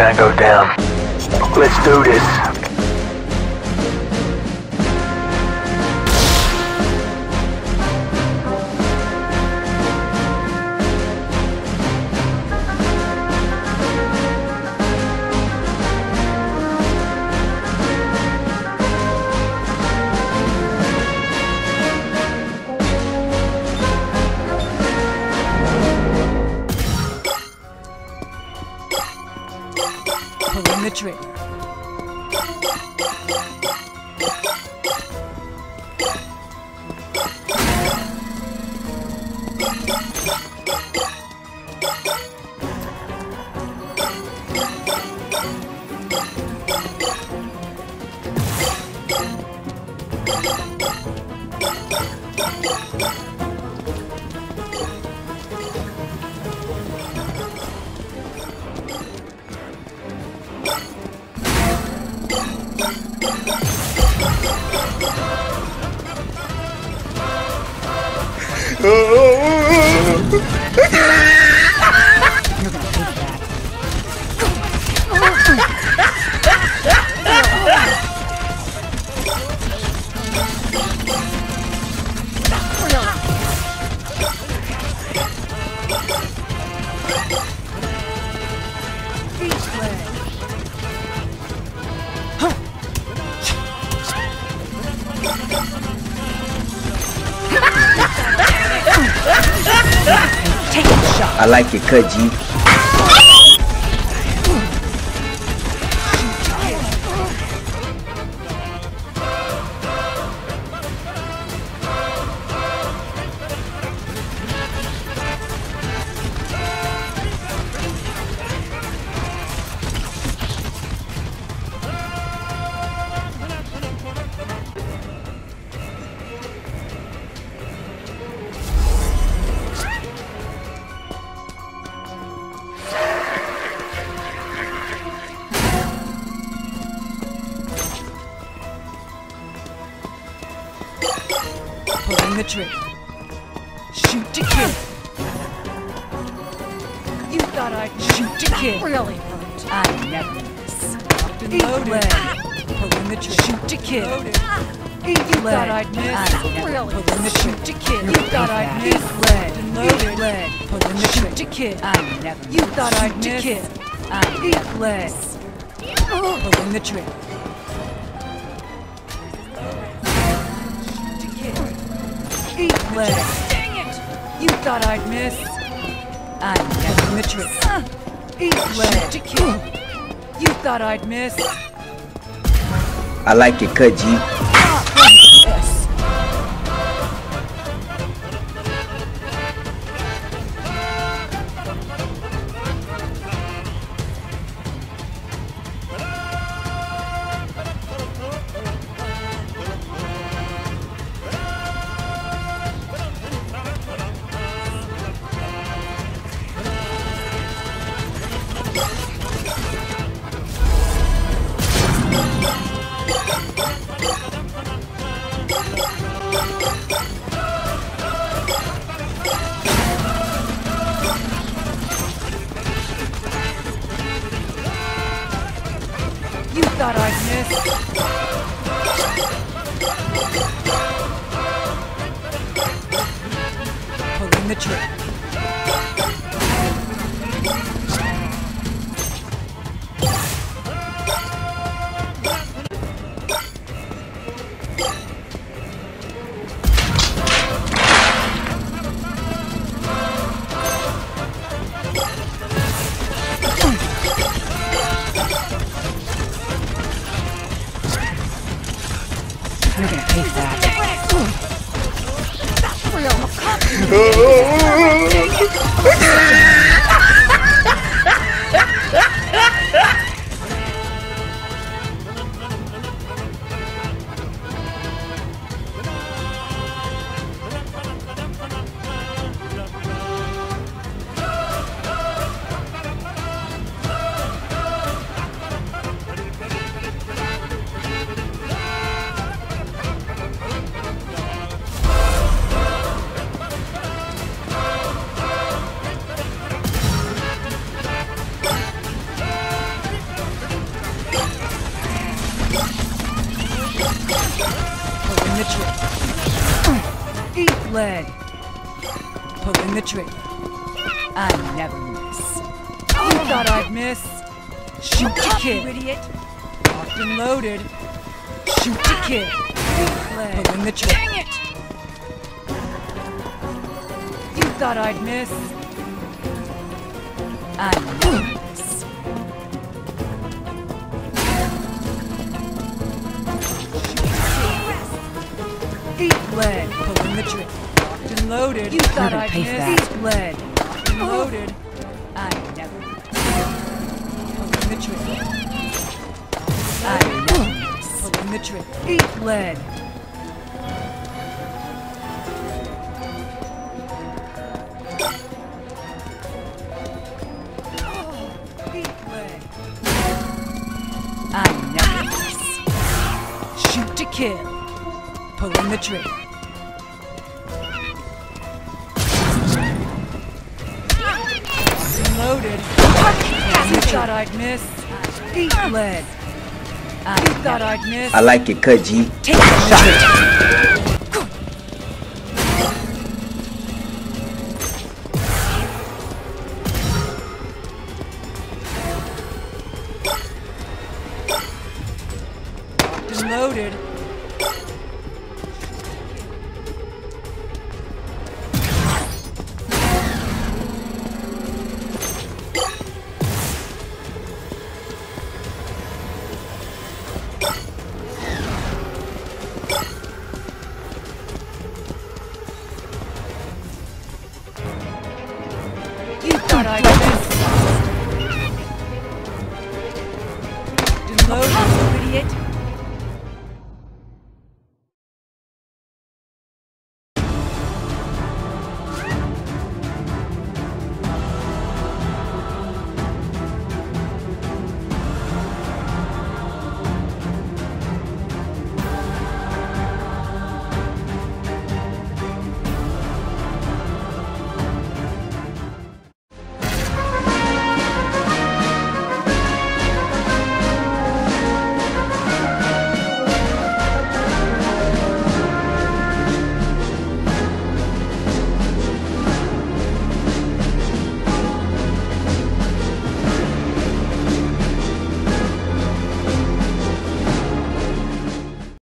Tango down. Let's do this. Pulling the trigger. Take a shot. I like your cut, G. Pulling the trigger. Shoot to kill. You thought I'd shoot to kill. Really hurt. I never miss. Locked and loaded. Pulling the trigger. Shoot to kill. You thought I'd miss. I never Pulling the shoot to kill. You thought I'd miss. Lead and loaded. Pulling the shoot to kill. I never. You thought I'd miss. I never miss. Pulling the trigger. Eat lead. Dang it! You thought I'd miss. I'm pulling the trigger. Eat lead to kill. You thought I'd miss. I like your cut, G. Yes. You thought I'd miss. Pulling the trigger. You're gonna pay for that. lead. Pulling the trigger. I never miss. You thought I'd miss? Shoot to kill. Idiot. Locked and loaded. Shoot to kill. Pulling the trigger. Dang it! You thought I'd miss? I never miss. Eat lead. Pulling the trigger. Locked and loaded. You thought I'd miss? Eat lead. Locked and loaded. I never miss. Pulling the trigger. I never miss. Pulling the trigger. Eat lead. Eat lead. I never miss. Shoot to kill. Pulling the trigger. Loaded. You thought I'd miss? Eat lead. You thought I'd miss? I like it, cut G. Take a shot. Loaded.